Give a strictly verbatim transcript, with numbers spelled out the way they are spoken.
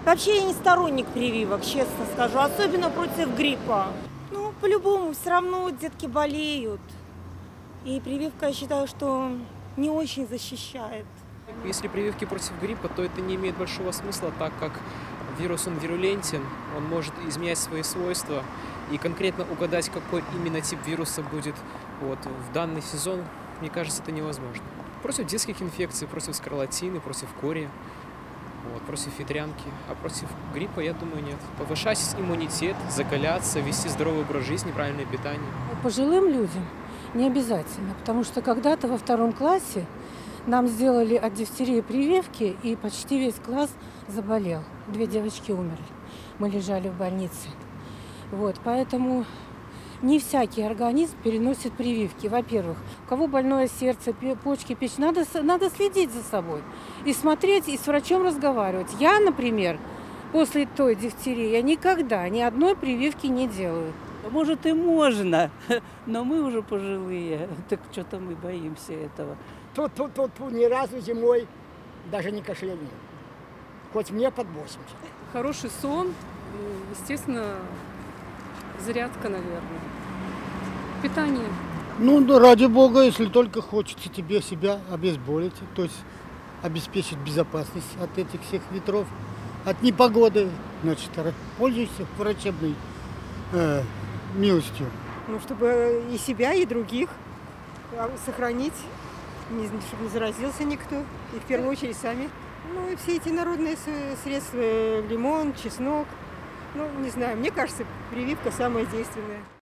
Вообще я не сторонник прививок, честно скажу, особенно против гриппа. Ну, по-любому, все равно детки болеют. И прививка, я считаю, что не очень защищает. Если прививки против гриппа, то это не имеет большого смысла, так как вирус, он вирулентен, он может изменять свои свойства. И конкретно угадать, какой именно тип вируса будет вот, в данный сезон, мне кажется, это невозможно. Против детских инфекций, против скарлатины, против кори, вот, против ветрянки. А против гриппа, я думаю, нет. Повышать иммунитет, закаляться, вести здоровый образ жизни, правильное питание. Пожилым людям не обязательно, потому что когда-то во втором классе нам сделали от дифтерии прививки, и почти весь класс заболел. Две девочки умерли. Мы лежали в больнице. Вот, поэтому не всякий организм переносит прививки. Во-первых, у кого больное сердце, почки, печень, надо, надо следить за собой и смотреть, и с врачом разговаривать. Я, например, после той дифтерии я никогда ни одной прививки не делаю. Может, и можно, но мы уже пожилые, так что-то мы боимся этого. Тут, тут, тут, тут ни разу зимой даже не кашлял. Хоть мне под восемьдесят. Хороший сон, естественно, зарядка, наверное. Питание. Ну, да, ради бога, если только хочется тебе себя обезболить, то есть обеспечить безопасность от этих всех ветров, от непогоды, значит, пользуйся врачебной э, милостью. Ну, чтобы и себя, и других сохранить, не, чтобы не заразился никто, и в первую очередь сами. Ну, и все эти народные средства, лимон, чеснок, ну, не знаю, мне кажется, прививка самая действенная.